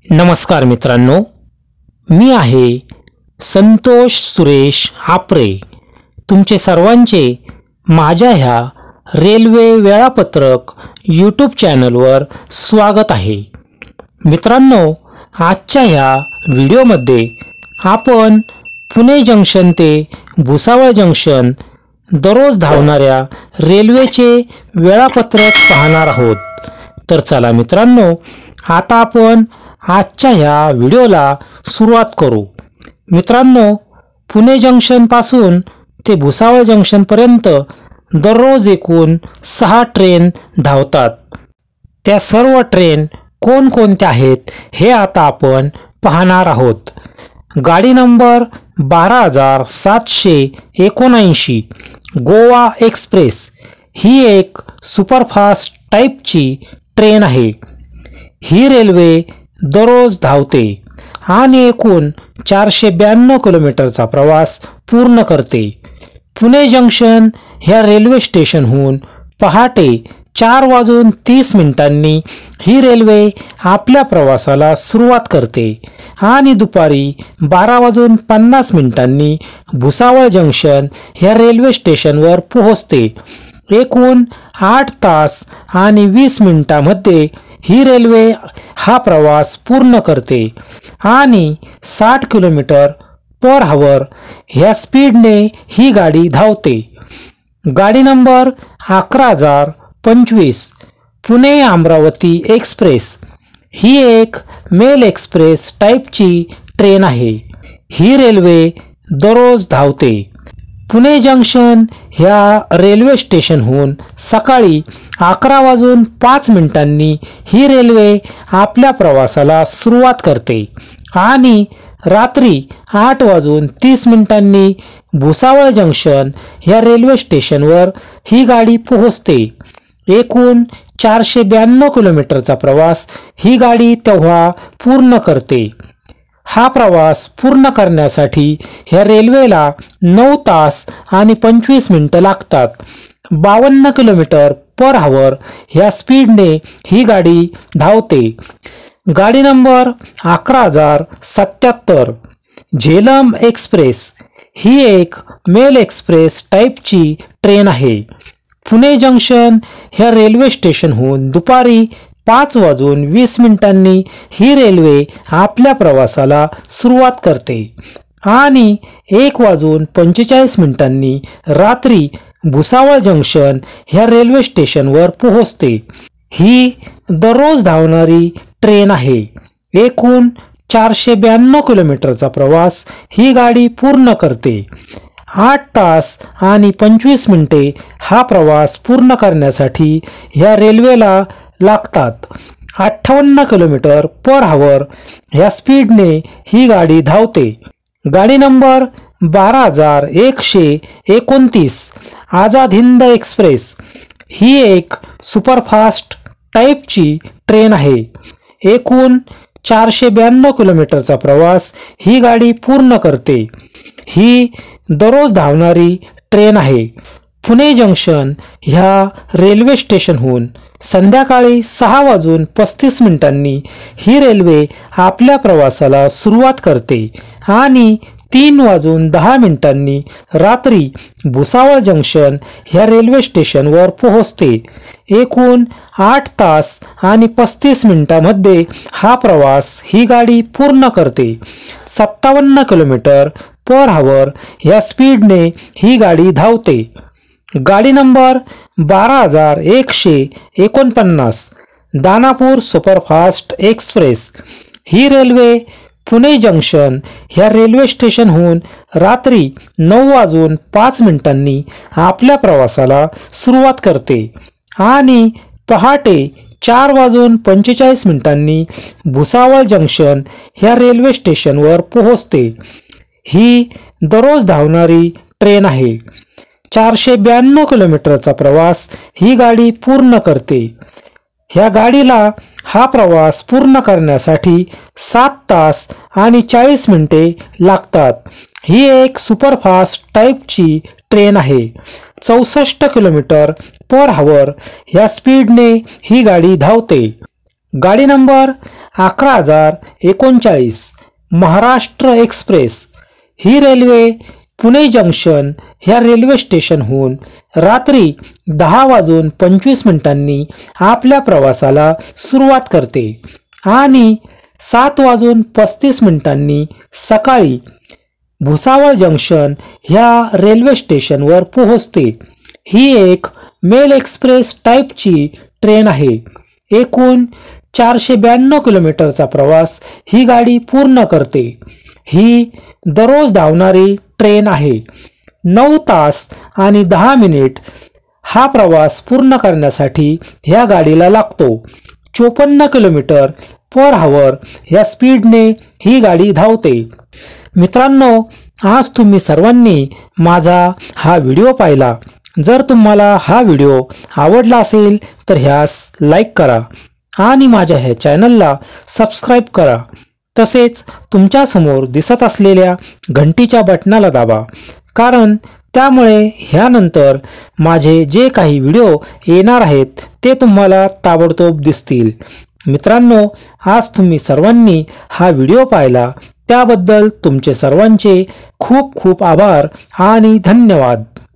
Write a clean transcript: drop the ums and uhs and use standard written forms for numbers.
नमस्कार मित्रांनो, मी आहे संतोष सुरेश आपरे। तुमचे सर्वांचे माझ्या ह्या रेल्वे वेळापत्रक यूट्यूब चॅनलवर स्वागत आहे। मित्रांनो, आजच्या ह्या व्हिडिओमध्ये आपण पुणे जंक्शन ते भुसावळ जंक्शन दररोज धावणाऱ्या रेल्वेचे वेळापत्रक पाहणार आहोत। तर चला मित्रांनो, आता आपण आजच्या ह्या व्हिडिओला सुरुवात करू। मित्रांनो, पुणे जंक्शन पासून ते भुसावळ जंक्शन पर्यंत दररोज एकूण 6 ट्रेन धावतात। त्या सर्व ट्रेन कोणकोणत्या आहेत हे आता आपण पाहणार आहोत। गाडी नंबर 12779 गोवा एक्सप्रेस ही एक सुपरफास्ट टाइपची ट्रेन आहे। ही रेल्वे दररोज धावते आणि एकूण 492 किलोमीटरचा प्रवास पूर्ण करते। पुणे जंक्शन ह्या रेल्वे स्टेशनहून पहाटे 4:30 ही रेल्वे आपल्या प्रवासाला सुरुवात करते आणि दुपारी 12:50 भुसावळ जंक्शन ह्या रेल्वे स्टेशनवर पोहोचते। एकूण 8 तास आणि 20 मिनिटांमध्ये ही रेल्वे हा प्रवास पूर्ण करते आणि 60 किलोमीटर पर आवर ह्या स्पीडने ही गाडी धावते। गाडी नंबर 11025 पुणे अमरावती एक्सप्रेस ही एक मेल एक्सप्रेस टाइपची ट्रेन आहे। ही रेल्वे दररोज धावते। पुणे जंक्शन ह्या रेल्वे स्टेशनहून सकाळी 11:05 ही रेल्वे आपल्या प्रवासाला सुरुवात करते आणि रात्री 8:30 भुसावळ जंक्शन ह्या रेल्वे स्टेशनवर ही गाडी पोहोचते। एकूण 492 किलोमीटरचा प्रवास ही गाडी तेव्हा पूर्ण करते। हा प्रवास पूर्ण करण्यासाठी ह्या रेल्वेला 9 तास आणि 25 मिनिटे लागतात। 52 किलोमीटर पर आवर ह्या स्पीडने ही गाडी धावते। गाडी नंबर 11077 झेलम एक्सप्रेस ही एक मेल एक्सप्रेस टाइपची ट्रेन आहे। पुणे जंक्शन ह्या रेल्वे स्टेशनहून दुपारी 5:20 ही रेल्वे आपल्या प्रवासाला सुरुवात करते आणि 1:45 रात्री भुसावळ जंक्शन ह्या रेल्वे स्टेशनवर पोहोचते। ही दररोज धावणारी ट्रेन आहे। एकूण 492 किलोमीटरचा प्रवास ही गाडी पूर्ण करते। 8 तास आणि 25 मिनिटे हा प्रवास पूर्ण करण्यासाठी ह्या रेल्वेला लागतात। 58 किलोमीटर पर आवर ह्या स्पीडने ही गाडी धावते। गाडी नंबर 12129 आझाद हिंद एक्सप्रेस ही एक सुपरफास्ट टाइपची ट्रेन आहे। एकूण 492 किलोमीटरचा प्रवास ही गाडी पूर्ण करते। ही दररोज धावणारी ट्रेन आहे। पुणे जंक्शन ह्या रेल्वे स्टेशनहून संध्याकाळी 6:35 ही रेल्वे आपल्या प्रवासाला सुरुवात करते आणि 3:10 रात्री भुसावळ जंक्शन ह्या रेल्वे स्टेशनवर पोहोचते। एकूण 8 तास आणि 35 मिनिटांमध्ये हा प्रवास ही गाडी पूर्ण करते। 57 किलोमीटर पर आवर ह्या स्पीडने ही गाडी धावते। गाडी नंबर 12149 दानापूर सुपरफास्ट एक्सप्रेस ही रेल्वे पुणे जंक्शन ह्या रेल्वे स्टेशनहून रात्री 9:05 आपल्या प्रवासाला सुरुवात करते आणि पहाटे 4:45 भुसावळ जंक्शन ह्या रेल्वे स्टेशनवर पोहोचते। ही दररोज धावणारी ट्रेन आहे। 492 किलोमीटरचा प्रवास ही गाडी पूर्ण करते। ह्या गाडीला हा प्रवास पूर्ण करण्यासाठी 7 तास आणि 40 मिनिटे लागतात। ही एक सुपरफास्ट टाइपची ट्रेन आहे। 64 किलोमीटर पर आवर ह्या स्पीडने ही गाडी धावते। गाडी नंबर 11,039. महाराष्ट्र एक्सप्रेस ही रेल्वे पुणे जंक्शन ह्या रेल्वे स्टेशनहून रात्री 10:25 आपल्या प्रवासाला सुरुवात करते आणि 7:35 सकाळी भुसावळ जंक्शन ह्या रेल्वे स्टेशनवर पोहोचते. ही एक मेल एक्सप्रेस टाईपची ट्रेन आहे. एकूण 492 किलोमीटरचा प्रवास ही गाडी पूर्ण करते. ही दररोज धावणारी ट्रेन आहे. 9 तास आणि 10 मिनिट हा प्रवास पूर्ण करण्यासाठी ह्या गाडीला लागतो. 54 किलोमीटर पर आवर या स्पीडने ही गाडी धावते. मित्रांनो, आज तुम्ही सर्वांनी माझा हा व्हिडिओ पाहिला. जर तुम्हाला हा व्हिडिओ आवडला असेल तर ह्यास लाईक करा आणि माझ्या ह्या चॅनलला सबस्क्राईब करा. तसेच तुमच्यासमोर दिसत असलेल्या घंटीच्या बटनाला दाबा, कारण त्यामुळे ह्यानंतर माझे जे काही व्हिडिओ येणार आहेत ते तुम्हाला ताबडतोब दिसतील. मित्रांनो, आज तुम्ही सर्वांनी हा व्हिडिओ पाहिला त्याबद्दल तुमचे सर्वांचे खूप खूप आभार आणि धन्यवाद.